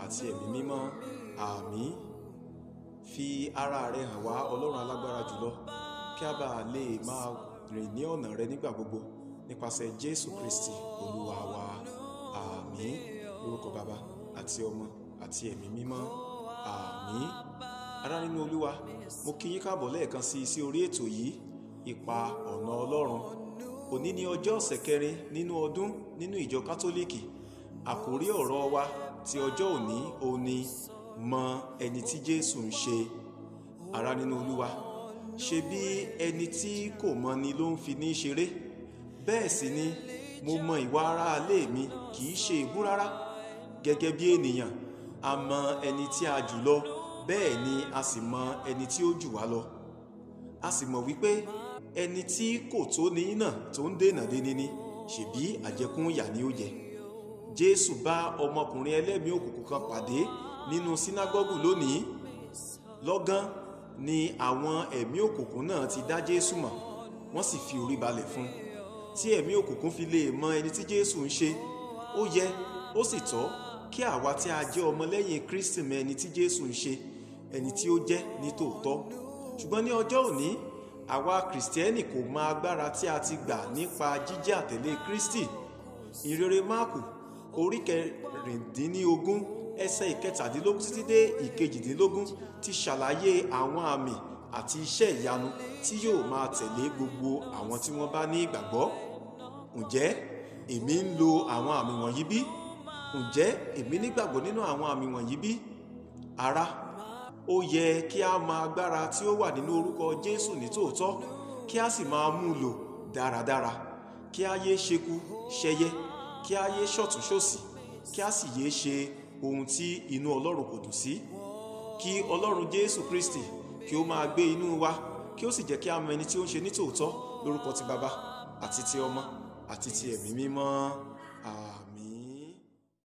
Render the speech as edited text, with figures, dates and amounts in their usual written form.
àti ẹ̀mí mímọ́. Àmín. Fi ara rẹ hàn wá Ọlọ́run alágbára jùlọ, kí a bá lè máa rìn ní ọ̀nà rẹ nígbà gbogbo nípasẹ̀ Jésù Kristi Olúwa wa. Àmín. Lórúkọ Baba àti Ọmọ àti ẹ̀mí mímọ́. Àmín. Ará nínú Olúwa, mo kí yín káàbọ̀ lẹ́ẹ̀kan sí orí ètò yìí, Ipa Ọ̀nà Ọlọ́run. Òní ni ọjọ́ ọ̀sẹ̀ kẹrin nínú ọdún nínú ìjọ Kátólíìkì. Àkòrí ọ̀rọ̀ wa ti ọjọ́ òní òní mọ ẹni tí Jésù ń ṣe. Ará nínú Olúwa, ṣe bí ẹni tí kò mọ ni ló ń fi ní ṣeré. Bẹ́ẹ̀ sì ni mo mọ ìwà aráalé mi, kì í ṣe èébú rárá. Gẹ́gẹ́ bí ènìyàn, a mọ ẹni tí a jù lọ, bẹ́ẹ̀ ni a sì mọ ẹni tí ó jù wá lọ. A sì mọ̀ wípé ẹni tí kò tó ní náà tó ń dènà déni ni, ṣèbí àjẹkún yà ni ó jẹ. Jésù bá ọmọkùnrin ẹlẹ́mìí òkùnkùn kan pàdé nínú sínágọ́gù lónìí. Lọ́gán ni àwọn ẹ̀mí òkùnkùn náà ti dá Jésù mọ̀, wọ́n sì fi orí balẹ̀ fún. Tí ẹ̀mí òkùnkùn fi lè mọ ẹni tí Jésù ń ṣe, ó yẹ ó sì tọ́ kí àwa tí a jẹ́ ọmọlẹ́yìn Kristi mọ ẹni tí Jésù ń ṣe, ẹni tí ó jẹ́ ní tòótọ́. Ṣùgbọ́n ní ọjọ́ òní, àwa Kìrìsìtẹ́nì kò mọ agbára tí a ti gbà nípa jíjẹ́ àtẹ̀lé Kristi. Ìrere Máàkù orí 16 ẹsẹ̀ 17 títí dé 18 ti ṣàlàyé àwọn àmì àti iṣẹ́ ìyanu tí yóò máa tẹ̀lé gbogbo àwọn tí wọ́n bá ní ìgbàgbọ́. Ǹjẹ́ èmi ń lo àwọn àmì wọ̀nyí bí? Ǹjẹ́ èmi nígbàgbọ́ nínú àwọn àmì wọ̀nyí bí? Ará, ó yẹ kí a mọ agbára tí ó wà nínú orúkọ Jésù ní tòótọ́, kí a sì máa mú lò dáradára, kí a yé ṣekú ṣẹyẹ, kí a yé ṣọ̀tún ṣòsì, kí a sì yé ṣe ohun tí inú Ọlọ́run kò dùn sí. Kí Ọlọ́run Jésù Kristi kí ó máa gbé inú wa, kí ó sì jẹ́ kí a mọ ẹni tí ó ń ṣe ní tòótọ́ lórúkọ ti Baba àti ti Ọmọ àti ti ẹ̀mí mímọ́. Àmín.